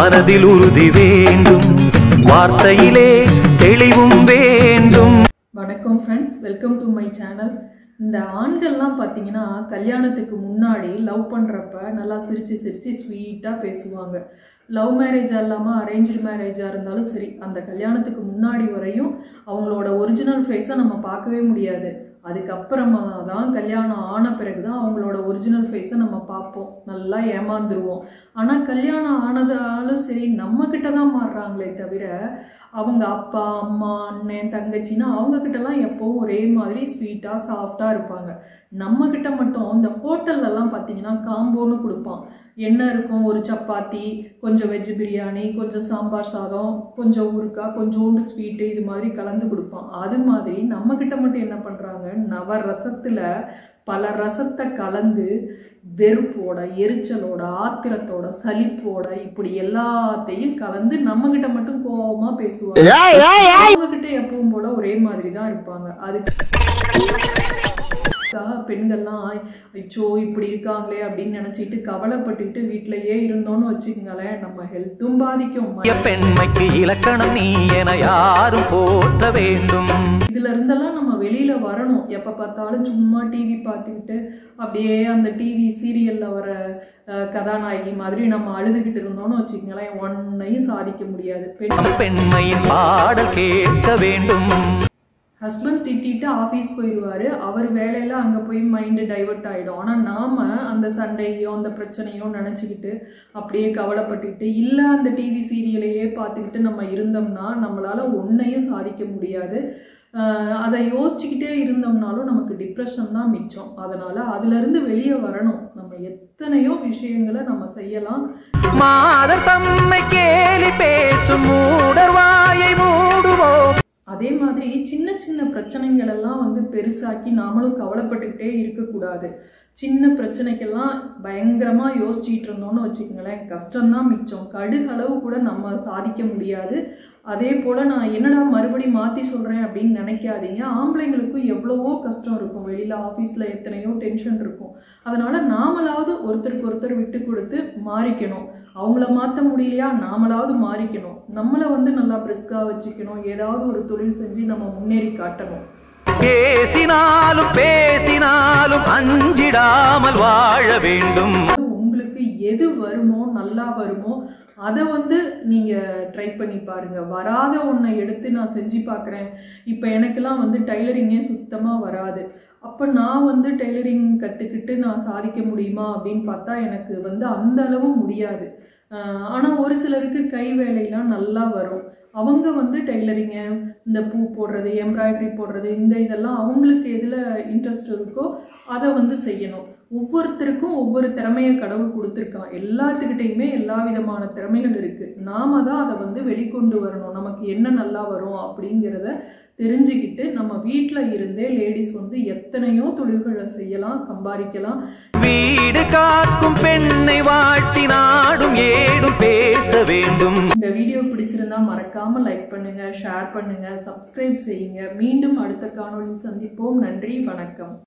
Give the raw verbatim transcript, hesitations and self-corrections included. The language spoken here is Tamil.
மனதில் உறுதி வேண்டும், வார்த்தையிலே தெளிவும் வேண்டும். வணக்கம் friends, welcome to my channel. இந்த ஆண்கள்லாம் பார்த்தீங்கன்னா கல்யாணத்துக்கு முன்னாடி லவ் பண்ணுறப்ப நல்லா சிரித்து சிரித்து ஸ்வீட்டாக பேசுவாங்க. லவ் மேரேஜாக இல்லாமல் அரேஞ்சு மேரேஜாக இருந்தாலும் சரி, அந்த கல்யாணத்துக்கு முன்னாடி வரையும் அவங்களோட ஒரிஜினல் ஃபேஸை நம்ம பார்க்கவே முடியாது. அதுக்கப்புறமா தான் கல்யாணம் ஆன பிறகு தான் அவங்களோட ஒரிஜினல் ஃபேஸை நம்ம பார்ப்போம், நல்லா ஏமாந்துருவோம். ஆனால் கல்யாணம் ஆனதாலும் சரி நம்மக்கிட்ட தான் மாறுறாங்களே தவிர அவங்க அப்பா அம்மா அண்ணன் தங்கச்சின்னா அவங்கக்கிட்டலாம் எப்போவும் ஒரே மாதிரி ஸ்வீட்டாக சாஃப்டாக இருப்பாங்க. நம்மக்கிட்ட மட்டும் இந்த ஹோட்டல்லலாம் பார்த்தீங்கன்னா காம்போன்னு கொடுப்பான். என்ன இருக்கும், ஒரு சப்பாத்தி, கொஞ்சம் வெஜ் பிரியாணி, கொஞ்சம் சாம்பார் சாதம், கொஞ்சம் ஊறுகாய், கொஞ்சோண்டு ஸ்வீட்டு, இது மாதிரி கலந்து கொடுப்பான். அது மாதிரி நம்மக்கிட்ட மட்டும் என்ன பண்ணுறாங்க, நவ ரசத்தில் பல ரசத்தை கலந்து வெறுப்போட, எரிச்சலோட, ஆத்திரத்தோட, சலிப்போட, இப்படி எல்லாத்தையும் கலந்து நம்மக்கிட்ட மட்டும் கோபமாக பேசுவாங்க. அவங்கக்கிட்ட எப்பவும் போல ஒரே மாதிரி தான் இருப்பாங்க. அதுக்கு பெண்கள்லாம் ஐயோ இப்படி இருக்காங்களே அப்படின்னு நினைச்சிட்டு கவலைப்பட்டுட்டு வீட்டிலேயே இருந்தோன்னு வச்சுக்கங்களேன், நம்ம ஹெல்த்தும் பாதிக்கும். பெண்மைக்கு இலக்கணம் நீ என யாரும் போற்ற வேண்டும். இதுல இருந்தெல்லாம் நம்ம வெளியில வரணும். எப்ப பார்த்தாலும் சும்மா டிவி பார்த்துக்கிட்டு அப்படியே அந்த டிவி சீரியல்ல வர கதாநாயகி மாதிரி நம்ம அழுதுகிட்டு இருந்தோம்னு வச்சுக்கங்களேன், ஒன்னையும் சாதிக்க முடியாது. பெண்மையின் பாடல் கேட்க வேண்டும். ஹஸ்பண்ட் திட்டிட்டு ஆஃபீஸ் போயிடுவார், அவர் வேலையில் அங்கே போய் மைண்டு டைவர்ட் ஆகிடும். ஆனால் நாம் அந்த சண்டையோ அந்த பிரச்சனையோ நினச்சிக்கிட்டு அப்படியே கவலைப்பட்டுக்கிட்டு இல்லை அந்த டிவி சீரியலையே பார்த்துக்கிட்டு நம்ம இருந்தோம்னா நம்மளால் ஒன்றையும் சாதிக்க முடியாது. அதை யோசிச்சுக்கிட்டே இருந்தோம்னாலும் நமக்கு டிப்ரெஷன் தான் மிச்சம். அதனால் அதுலேருந்து வெளியே வரணும். நம்ம எத்தனையோ விஷயங்களை நம்ம செய்யலாம். மாதர் தம்மை கேலி பேசும் மூடர் வாயை மூடுவோம். அதே மாதிரி சின்ன சின்ன பிரச்சனைகள் எல்லாம் வந்து பெருசாக்கி நாமளும் கவலைப்பட்டுக்கிட்டே இருக்கக்கூடாது. சின்ன பிரச்சனைக்கெல்லாம் பயங்கரமாக யோசிச்சுட்டு இருந்தோம்னு வச்சுக்கோங்களேன், கஷ்டம்தான் மிச்சம். கடுகளவு கூட நம்ம சாதிக்க முடியாது. அதே போல் நான் என்னடா மறுபடியும் மாற்றி சொல்கிறேன் அப்படின்னு நினைக்காதீங்க. ஆம்பளைங்களுக்கும் எவ்வளவோ கஷ்டம் இருக்கும், வெளியில் ஆஃபீஸில் எத்தனையோ டென்ஷன் இருக்கும். அதனால் நாமளாவது ஒருத்தருக்கு ஒருத்தர் விட்டு கொடுத்து மாறிக்கணும். அவங்கள மாற்ற முடியலையா, நாமளாவது மாறிக்கணும். நம்மளை வந்து நல்லா பிரிஸ்காக வச்சுக்கணும். ஏதாவது ஒரு தொழில் செஞ்சு நம்ம முன்னேறி காட்டணும். பேசினாலும் பேசினாலும் அஞ்சிடாமல் வாழ வேண்டும். உங்களுக்கு எது வருமோ, நல்லா வருமோ அதை வந்து நீங்கள் ட்ரை பண்ணி பாருங்கள். வராத ஒன்றை எடுத்து நான் செஞ்சு பார்க்குறேன். இப்போ எனக்கெல்லாம் வந்து டைலரிங்கே சுத்தமாக வராது. அப்போ நான் வந்து டெய்லரிங் கற்றுக்கிட்டு நான் சாதிக்க முடியுமா அப்படின்னு பார்த்தா எனக்கு வந்து அந்த அளவு முடியாது. ஆனால் ஒரு சிலருக்கு கை வேலையெல்லாம் நல்லா வரும். அவங்க வந்து டெய்லரிங்க, இந்த பூ போடுறது, எம்ப்ராய்டரி போடுறது, இந்த இதெல்லாம் அவங்களுக்கு எதில் இன்ட்ரெஸ்ட் இருக்கோ அதை வந்து செய்யணும். ஒவ்வொருத்தருக்கும் ஒவ்வொரு திறமையை கடவுள் கொடுத்துருக்கான். எல்லாத்துக்கிட்டையுமே எல்லா விதமான திறமைகள் இருக்குது. நாம தான் அதை வந்து வெளிக்கொண்டு வரணும். நமக்கு என்ன நல்லா வரும் அப்படிங்கிறத தெரிஞ்சுக்கிட்டு நம்ம வீட்டில் இருந்தே லேடிஸ் வந்து எத்தனையோ தொழில்களை செய்யலாம், சம்பாதிக்கலாம். வீடு காக்கும் பெண்ணை வாழ்த்தி நாடும் ஏடும் பேச வேண்டும். இந்த வீடியோ பிடிச்சிருந்தா மறக்காம லைக் பண்ணுங்க, ஷேர் பண்ணுங்க, சப்ஸ்கிரைப் செய்யுங்க. மீண்டும் அடுத்த காணொளியில் சந்திப்போம். நன்றி, வணக்கம்.